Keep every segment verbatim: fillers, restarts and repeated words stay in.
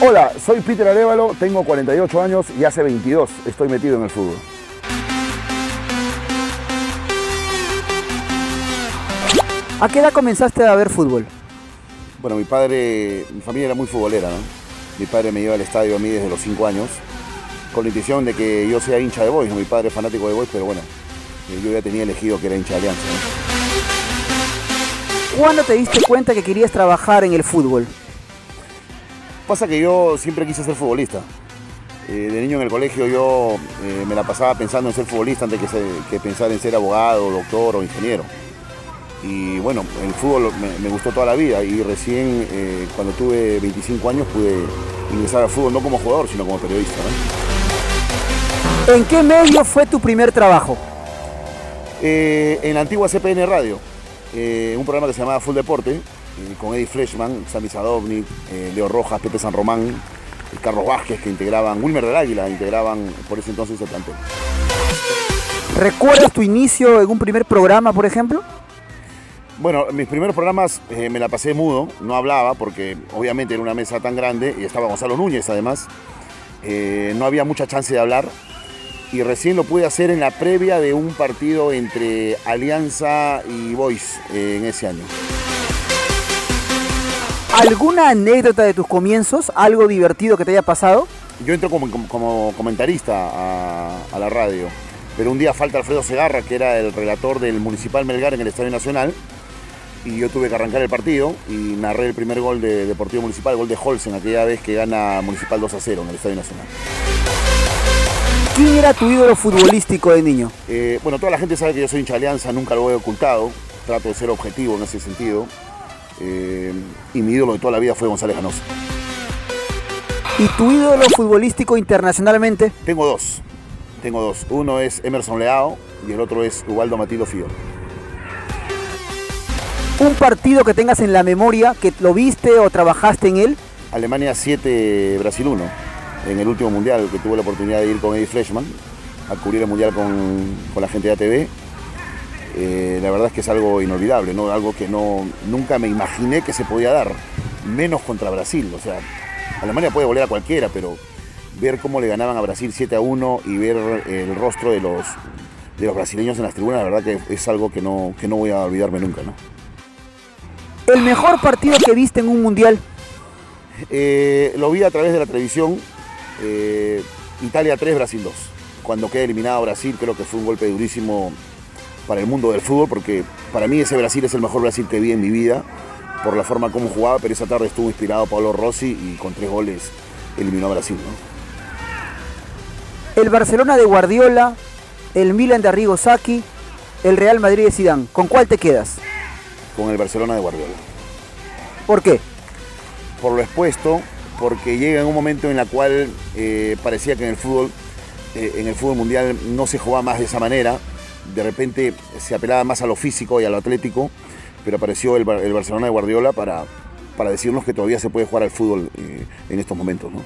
Hola, soy Peter Arévalo, tengo cuarenta y ocho años y hace veintidós estoy metido en el fútbol. ¿A qué edad comenzaste a ver fútbol? Bueno, mi padre, mi familia era muy futbolera, ¿no? Mi padre me lleva al estadio a mí desde los cinco años, con la intención de que yo sea hincha de Boys, ¿no? Mi padre es fanático de Boys, pero bueno, yo ya tenía elegido que era hincha de Alianza, ¿no? ¿Cuándo te diste cuenta que querías trabajar en el fútbol? Pasa que yo siempre quise ser futbolista. Eh, de niño en el colegio yo eh, me la pasaba pensando en ser futbolista antes que, ser, que pensar en ser abogado, doctor o ingeniero. Y bueno, el fútbol me, me gustó toda la vida y recién eh, cuando tuve veinticinco años pude ingresar al fútbol no como jugador, sino como periodista, ¿no? ¿En qué medio fue tu primer trabajo? Eh, en la antigua C P N Radio, eh, un programa que se llamaba Full Deporte, eh, con Eddie Fleischmann, Sami Sadovnik, eh, Leo Rojas, Pepe San Román, eh, Carlos Vázquez, que integraban, Wilmer del Águila, integraban por ese entonces el plantel. ¿Recuerdas tu inicio en un primer programa, por ejemplo? Bueno, mis primeros programas eh, me la pasé mudo, no hablaba porque obviamente era una mesa tan grande y estaba Gonzalo Núñez además, eh, no había mucha chance de hablar y recién lo pude hacer en la previa de un partido entre Alianza y Boys eh, en ese año. ¿Alguna anécdota de tus comienzos, algo divertido que te haya pasado? Yo entré como, como, como comentarista a, a la radio, pero un día falta Alfredo Segarra, que era el relator del Municipal Melgar en el Estadio Nacional, y yo tuve que arrancar el partido y narré el primer gol de Deportivo Municipal, el gol de Holsen, aquella vez que gana Municipal dos a cero en el Estadio Nacional. ¿Quién era tu ídolo futbolístico de niño? Eh, bueno, toda la gente sabe que yo soy hincha de Alianza, nunca lo he ocultado, trato de ser objetivo en ese sentido, eh, y mi ídolo de toda la vida fue González Ganosa. ¿Y tu ídolo futbolístico internacionalmente? Tengo dos, tengo dos. Uno es Emerson Leao y el otro es Ubaldo Matildo Fío. ¿Un partido que tengas en la memoria, que lo viste o trabajaste en él? Alemania siete, Brasil uno, en el último mundial, que tuve la oportunidad de ir con Eddie Fleischmann a cubrir el mundial con, con la gente de A T V. Eh, la verdad es que es algo inolvidable, ¿no? Algo que no, nunca me imaginé que se podía dar, menos contra Brasil. O sea, Alemania puede golear a cualquiera, pero ver cómo le ganaban a Brasil siete a uno y ver el rostro de los, de los brasileños en las tribunas, la verdad que es algo que no, que no voy a olvidarme nunca, ¿no? ¿El mejor partido que viste en un mundial? Eh, lo vi a través de la televisión, eh, Italia tres, Brasil dos. Cuando queda eliminado Brasil, creo que fue un golpe durísimo para el mundo del fútbol, porque para mí ese Brasil es el mejor Brasil que vi en mi vida, por la forma como jugaba, pero esa tarde estuvo inspirado Paolo Rossi y con tres goles eliminó a Brasil, ¿no? El Barcelona de Guardiola, el Milan de Arrigo Sacchi, el Real Madrid de Zidane, ¿con cuál te quedas? Con el Barcelona de Guardiola. ¿Por qué? Por lo expuesto, porque llega en un momento en el cual eh, parecía que en el fútbol, eh, en el fútbol mundial no se jugaba más de esa manera. De repente se apelaba más a lo físico y a lo atlético, pero apareció el, el Barcelona de Guardiola para, para decirnos que todavía se puede jugar al fútbol eh, en estos momentos, ¿no?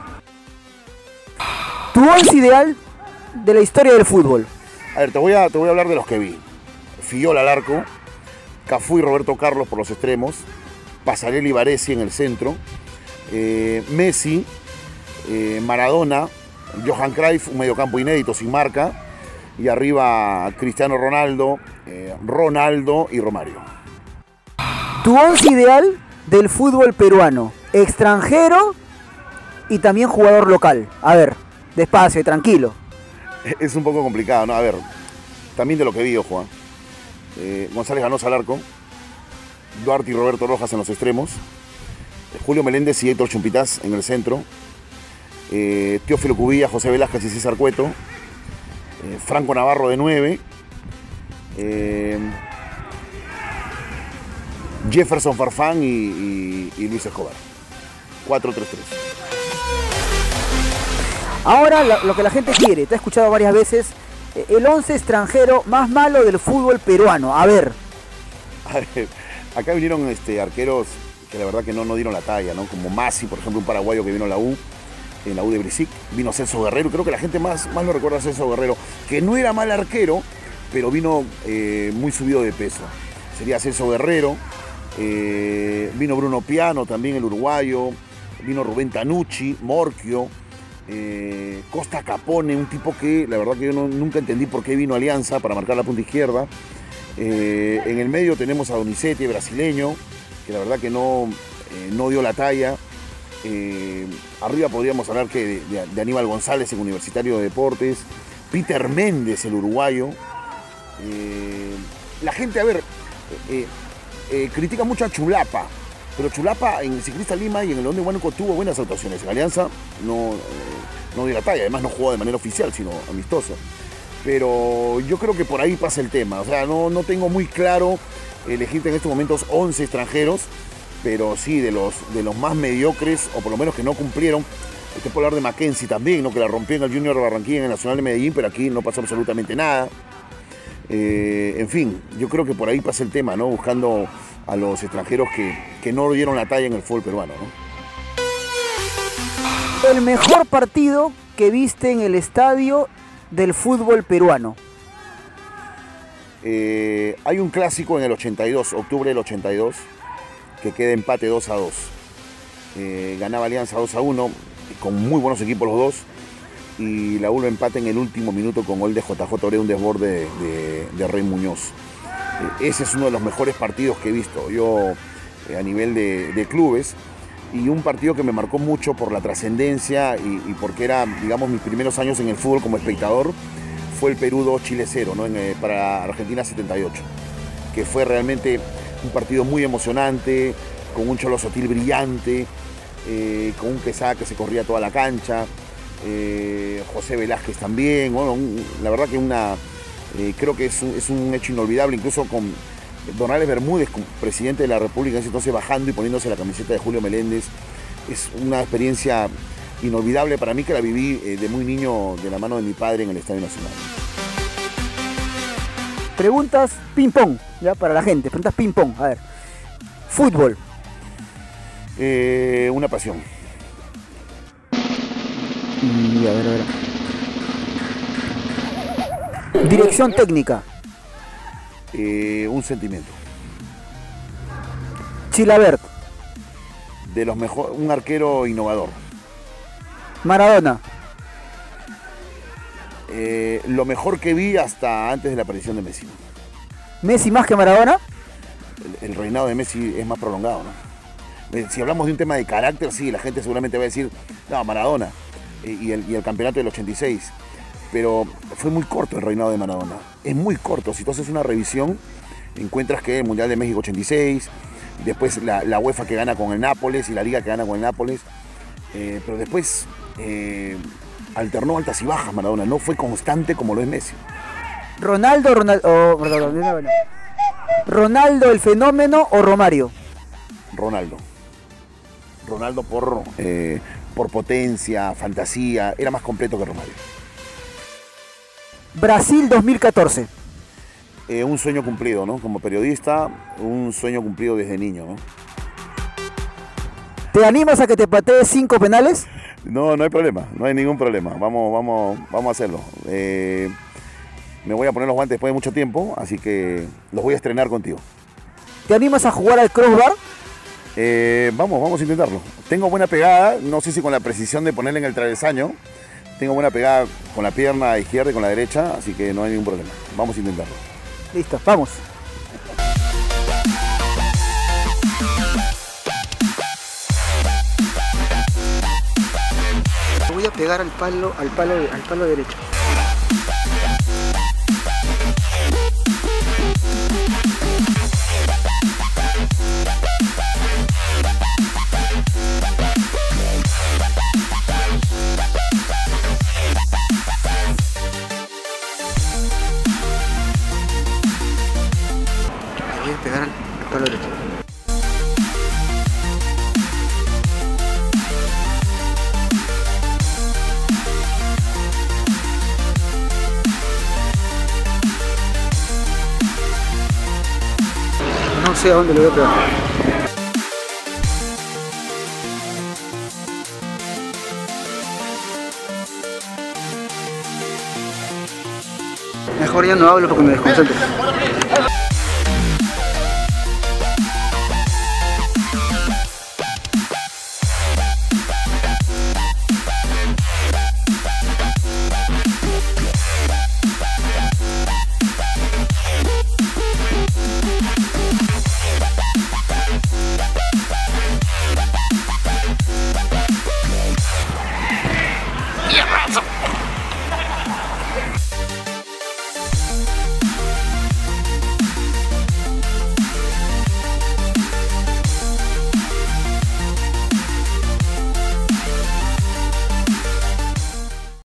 ¿Tu once ideal de la historia del fútbol? A ver, te voy a, te voy a hablar de los que vi. Fiola al arco, Cafú y Roberto Carlos por los extremos, Pasarelli y Baresi en el centro, eh, Messi, eh, Maradona, Johan Cruyff, un mediocampo inédito sin marca, y arriba Cristiano Ronaldo, eh, Ronaldo y Romario. Tu once ideal del fútbol peruano, extranjero y también jugador local. A ver, despacio, tranquilo. Es un poco complicado, ¿no? A ver, también de lo que vi, Juan. Eh, González Ganosa al arco, Duarte y Roberto Rojas en los extremos, Julio Meléndez y Héctor Chumpitaz en el centro, eh, Teófilo Cubilla, José Velázquez y César Cueto, eh, Franco Navarro de nueve, eh, Jefferson Farfán y, y, y Luis Escobar. cuatro tres tres. Ahora lo, lo que la gente quiere, te he escuchado varias veces, el once extranjero más malo del fútbol peruano. A ver. A ver, acá vinieron este, arqueros que la verdad que no, no dieron la talla, ¿no? Como Masi, por ejemplo, un paraguayo que vino a la U, en la U de Brisic. Vino Celso Guerrero, creo que la gente más, más lo recuerda a Celso Guerrero, que no era mal arquero, pero vino eh, muy subido de peso. Sería Celso Guerrero, eh, vino Bruno Piano, también el uruguayo, vino Rubén Tanucci, Morchio, eh, Costa Capone, un tipo que la verdad que yo no, nunca entendí por qué vino a Alianza para marcar la punta izquierda. Eh, en el medio tenemos a Donizetti, brasileño, que la verdad que no, eh, no dio la talla. Eh, arriba podríamos hablar que de, de, de Aníbal González, en Universitario de Deportes, Peter Méndez, el uruguayo. Eh, la gente, a ver, eh, eh, critica mucho a Chulapa, pero Chulapa en el Ciclista Lima y en el León de Huánuco tuvo buenas actuaciones. En Alianza no, eh, no dio la talla, además no jugó de manera oficial, sino amistoso. Pero yo creo que por ahí pasa el tema. O sea, no, no tengo muy claro elegirte en estos momentos once extranjeros, pero sí de los, de los más mediocres, o por lo menos que no cumplieron. Te puedo hablar de Mackenzie también, ¿no? Que la rompió en el Junior de Barranquilla, en el Nacional de Medellín, pero aquí no pasó absolutamente nada. Eh, en fin, yo creo que por ahí pasa el tema, ¿no? Buscando a los extranjeros que, que no dieron la talla en el fútbol peruano, ¿no? El mejor partido que viste en el estadio del fútbol peruano. Eh, hay un clásico en el ochenta y dos, octubre del ochenta y dos, que queda empate dos a dos. Eh, ganaba Alianza dos a uno, con muy buenos equipos los dos, y la U lo empata en el último minuto con gol de J J Oré, un desborde de, de, de Rey Muñoz. Eh, ese es uno de los mejores partidos que he visto yo eh, a nivel de, de clubes, y un partido que me marcó mucho por la trascendencia y, y porque era, digamos, mis primeros años en el fútbol como espectador, fue el Perú dos, Chile cero, ¿no? en, eh, para Argentina setenta y ocho, que fue realmente un partido muy emocionante, con un Cholo Sotil brillante, eh, con un Quesada que se corría toda la cancha, eh, José Velázquez también. Bueno, un, la verdad que una, eh, creo que es un, es un hecho inolvidable, incluso con Donales Bermúdez, presidente de la República, entonces bajando y poniéndose la camiseta de Julio Meléndez. Es una experiencia inolvidable para mí, que la viví eh, de muy niño de la mano de mi padre en el Estadio Nacional. Preguntas ping-pong, ya para la gente, preguntas ping-pong. A ver, fútbol. Eh, una pasión. Y a ver, a ver. Dirección técnica. Eh, un sentimiento. Chilavert. De los mejores, un arquero innovador. Maradona. Eh, lo mejor que vi hasta antes de la aparición de Messi. Messi más que Maradona. El, el reinado de Messi es más prolongado, ¿no? Eh, si hablamos de un tema de carácter, sí, la gente seguramente va a decir, no, Maradona, eh, y, el, y el campeonato del ochenta y seis. Pero fue muy corto el reinado de Maradona. Es muy corto. Si tú haces una revisión, encuentras que el Mundial de México ochenta y seis, después la, la UEFA que gana con el Nápoles y la Liga que gana con el Nápoles. Eh, pero después eh, alternó altas y bajas Maradona. No fue constante como lo es Messi. Ronaldo, Ronaldo, oh, Ronaldo, Ronaldo el fenómeno o Romario. Ronaldo. Ronaldo por, eh, por potencia, fantasía, era más completo que Romario. Brasil dos mil catorce. Eh, un sueño cumplido, ¿no? Como periodista, un sueño cumplido desde niño, ¿no? ¿Te animas a que te patees cinco penales? No, no hay problema, no hay ningún problema. Vamos, vamos, vamos a hacerlo. Eh, me voy a poner los guantes después de mucho tiempo, así que los voy a estrenar contigo. ¿Te animas a jugar al crossbar? Eh, vamos, vamos a intentarlo. Tengo buena pegada, no sé si con la precisión de ponerle en el travesaño. Tengo buena pegada con la pierna izquierda y con la derecha, así que no hay ningún problema. Vamos a intentarlo. Listo, vamos. Voy a pegar al palo, al palo, al palo derecho. Voy a pegar al palo derecho. No sé a dónde lo voy a pegar. Mejor ya no hablo porque me desconcentro.